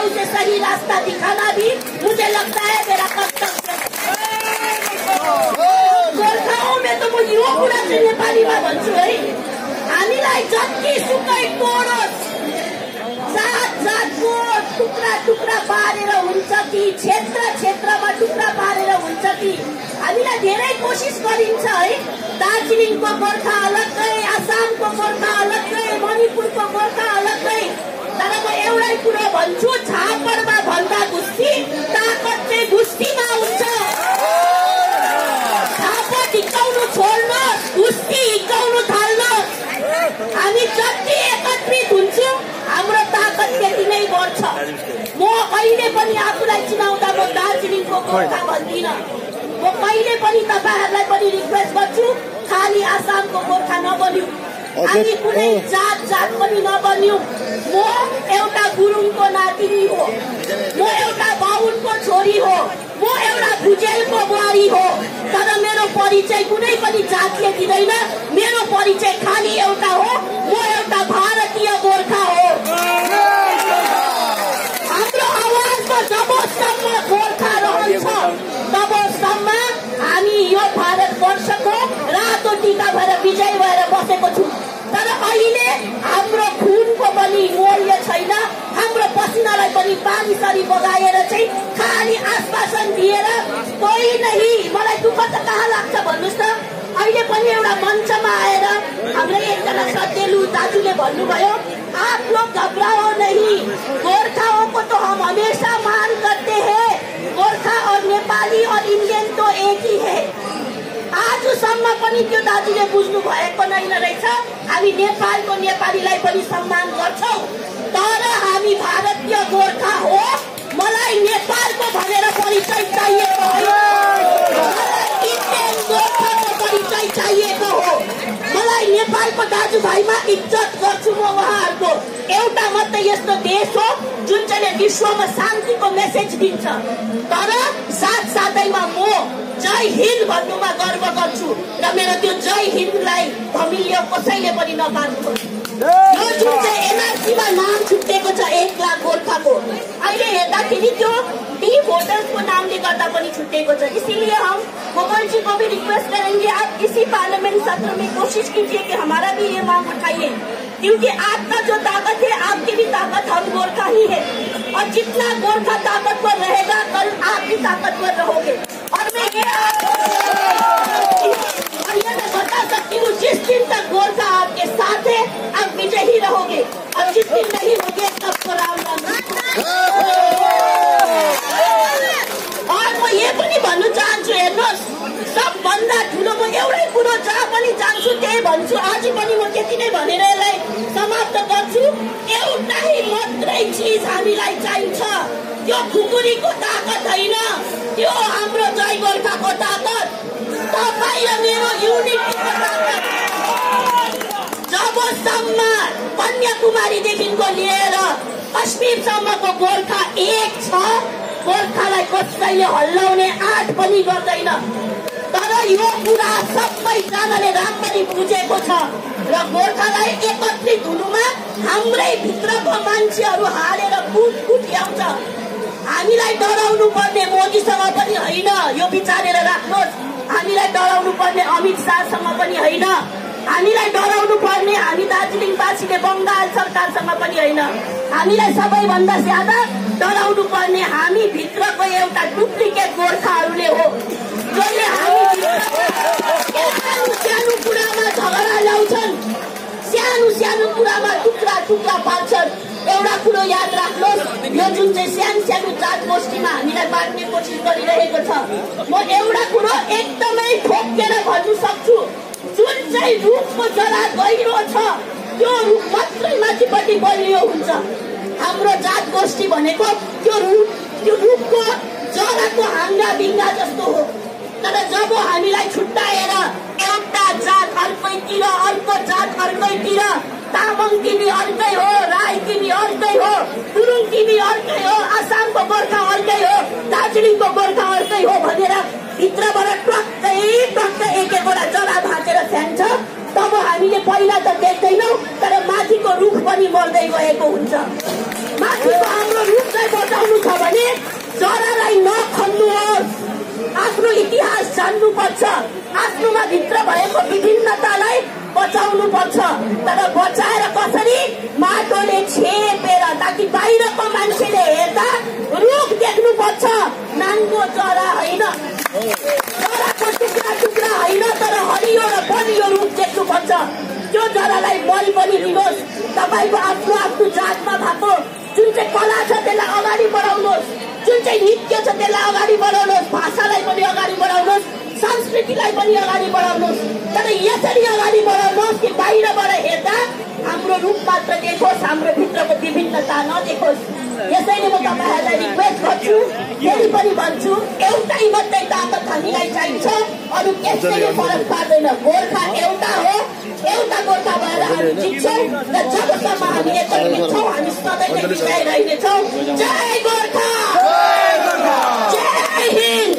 उसे सही रास्ता दिखाना भी मुझे लगता है मेरा कर्तव्य है। गोर्खाओं में तो म यो कुरा चाहिँ नेपालीमा भन्छु है, हामीलाई जति सुकै तोडोस्, जातको टुक्रा टुक्रा पारेर हुन्छ कि क्षेत्र क्षेत्रमा टुक्रा पारेर हुन्छ कि हामीलाई धेरै कोसिस गरिन्छ है। दार्जिलिङको गोर्खा अलग्गै, आसामको गोर्खा अलग्गै, मणिपुरको गोर्खा अलग्गै। तर म एउटै कुरो भन्छु, छापरमा भन्दा गुस्ती ताकत चाहिँ गुस्तीमा हुन्छ। छाप हिर्काउनु छोड्नु, गुस्ती हिर्काउनु थाल्नु। हामी जति एकत्रित हुन्छौँ हाम्रो ताकत त्यति नै बढ्छ। म कहिले पनि आफूलाई चिनाउँदा म दार्जिलिङको गोर्खा भन्दिनँ। म कहिले पनि तपाईहरुलाई पनि रिक्वेस्ट गर्छु, खाली आसामको गोर्खा नबन्यौ, हामी कुनै जात पनि नबन्यौ। म एउटा गुरुङको नातिनी हो, म एउटा बाहुनको छोरी हो, म एउटा भुजेलको बुहारी हो। तर मेरो परिचय कुनै पनि जातले दिँदैन, मेरो परिचय खाली एउटा हो, म एउटा भारतीय गोर्खा हो। हाम्रो आवाजमा जबसम्म गोर्खा रहन्छ तबसम्म हामी यो भारतवर्षको रातो टीका भएर विजय भएर बसेको छौँ। तर अहिले हाम्रो खुनको पनि मूल्य छैन, हाम्रो पसिनालाई पनि पानीसरी बगाएर चाहिँ खाली आश्वासन दिएर कोही नै। मलाई दुःख त कहाँ लाग्छ भन्नुहोस् त, अहिले पनि एउटा मञ्चमा आएर हाम्रो एकजना सत्यलु दाजुले भन्नुभयो, आप लोग घबराओ नहीं, गोर्खाओं को तो हम हमेशा मान करते हैं, गोर्खा और नेपाली और इंडियन तो एक ही है। आजसम्म पनि त्यो दाजुले बुझ्नु भएको नै रहेछ। हामी नेपालको नेपालीलाई पनि सम्मान गर्छौं, तर हामी भारतीय गोर्खा हो। मलाई नेपालको भनेर परिचय चाहिएको हो, मलाई इन्डियन गोर्खाको परिचय चाहिएको हो। मलाई नेपालको दाजुभाइमा इज्जत गर्छु म उहाँहरूको। एउटा मात्रै यस्तो देश हो जुन चाहिँ विश्वमा शान्तिको मेसेज दिन्छ। तर साथसाथैमा म जय हिन्द भन्नुमा गर्व गर्छु र मेरो त्यो जय हिन्दलाई धमिल्य कसैले पनि नपार्नुहोस्। यो जुन चाहिँ एनआरसीमा नाम छुटेको छ 1 लाख गोर्खाको, अहिले हेर्दाखेरि त्यो डी भोटर्सको नामले गर्दा पनि छुटेको छ। इसीलिए हम गोपाल जी को भी रिक्वेस्ट करेंगे, आप इसी पार्लियामेंट सत्र में कोशिश कीजिए कि हमारा भी ये मांग उठाइए, क्योंकि आपका जो ताकत है, आपकी भी ताकत हम गोरखा ही है। और जितना गोरखा ताकतवर रहेगा, कल आप भी ताकतवर रहोगे। और मैं बता सकती हूँ, जिस दिन तक गोरखा आपके साथ है, आप विजय ही रहोगे। और जिस दिन नहीं होगे, तब तो राम राम। और म ये पनि भन्नु चाहन्छु, हेर्नुहोस्, सबभन्दा ठुलो म एउटै कुरो जहाँ पनि जान्छु त्यही भन्छु। आज पनि म त्यति नै भनेर यसलाई समाप्त गर्छु। एउटै मात्रै चिज हामीलाई चाहिन्छ, त्यो खुकुरीको ताकत होइन, त्यो हाम्रो जय गोर्खाको ताकत, तपाईँ र मेरो युनिटीको ताकत। जबसम्म कन्याकुमारीदेखिको लिएर कश्मीरसम्मको गोर्खा एक छ, गोर्खालाई कसैले हल्लाउने आँट पनि गर्दैन। तर यो कुरा सबैजनाले राम्ररी बुझेको छ र गोर्खालाई एकत्रित हुनुमा हाम्रै भित्रको मान्छेहरू हालेर कुट ल्याउँछ। हामीलाई डराउनु पर्ने मोदीसँग पनि होइन, यो विचारेर राख्नुहोस्। हामीलाई डराउनु पर्ने अमित शाहसँग पनि होइन, हामीलाई डराउनु पर्ने हामी दार्जिलिङवासीले बङ्गाल सरकारसँग पनि होइन। हामीलाई सबैभन्दा ज्यादा डराउनु पर्ने हामी भित्रको एउटा डुप्लिकेट गोर्खाहरूले हो, जसले हामी सानो कुरामा झगडा ल्याउँछन्, सानो कुरामा टुक्रा पार्छन्। एउटा कुरो याद राख्नुहोस्, यो जुन चाहिँ सानो जात गोष्ठीमा हामीलाई बाँड्ने कोसिस गरिरहेको छ, म एउटा कुरो एकदमै ठोकेर भन्नु सक्छु, जुन चाहिँ रुखको जरा गहिरो छ त्यो रुख मात्रै माथिपट्टि बलियो हुन्छ। हाम्रो जात गोष्ठी भनेको त्यो रुखको जराको हाँगा बिङ्गा जस्तो हो। तर जब हामीलाई छुट्याएर एउटा जात अर्कैतिर, अर्को जात अर्कैतिर, तामाङ तिमी अर्कै हो, राई तिमी अर्कै हो, गुरुङ तिमी अर्कै हो, आसामको गोर्खा अर्कै हो, दार्जिलिङको गोर्खा अर्कै हो भनेर भित्रबाट टक्कै एक-एकवटा जरा भाँचेर फ्यान्छ, तब हामीले पहिला त देख्दैनौँ, तर माथिको रुख पनि मर्दै गएको हुन्छ। माथिको हाम्रो रुखलाई बचाउनु छ भने जरालाई नखन्नुहोस्। आफ्नो इतिहास जान्नुपर्छ, आफ्नोमा भित्र भएको विभिन्नतालाई बचाउनु पर्छ। तर बचाएर कसरी? माटोले छेपेर, ताकि बाहिरको मान्छेले हेर्दा रुख देख्नुपर्छ, नाङ्गो जरा होइन, जराको टुक्रा टुक्रा होइन, तर हरियो र बलियो रुख देख्नुपर्छ। त्यो जरालाई बल पनि दिनुहोस्। तपाईँको आफ्नो आफ्नो जातमा भएको जुन चाहिँ कला छ त्यसलाई अगाडि बढाउनुहोस्, जुन चाहिँ नृत्य छ त्यसलाई अगाडि बढाउनुहोस्, भाषालाई पनि अगाडि बढाउनुहोस्, संस्कृतिलाई पनि अगाडि बढाउनुहोस्। तर यसरी अगाडि बढाउनुहोस् कि बाहिरबाट हेर्दा हाम्रो रूप मात्र देखोस्, हाम्रो भित्रको विभिन्नता नदेखोस्। यसैले म तपाईँहरूलाई रिक्वेस्ट गर्छु, फेरि पनि भन्छु, एउटै मात्रै ताकत हामीलाई चाहिन्छ, अरू कसैले फरक पार्दैन। गोर्खा एउटा हो, एउटा गोर्खा भएर हामी जित्छौँ र जबसम्म हामी एकत्रित छौँ हामी सधैँ नै विजय रहनेछौँ। जय गोर्खा, जय हिन्द।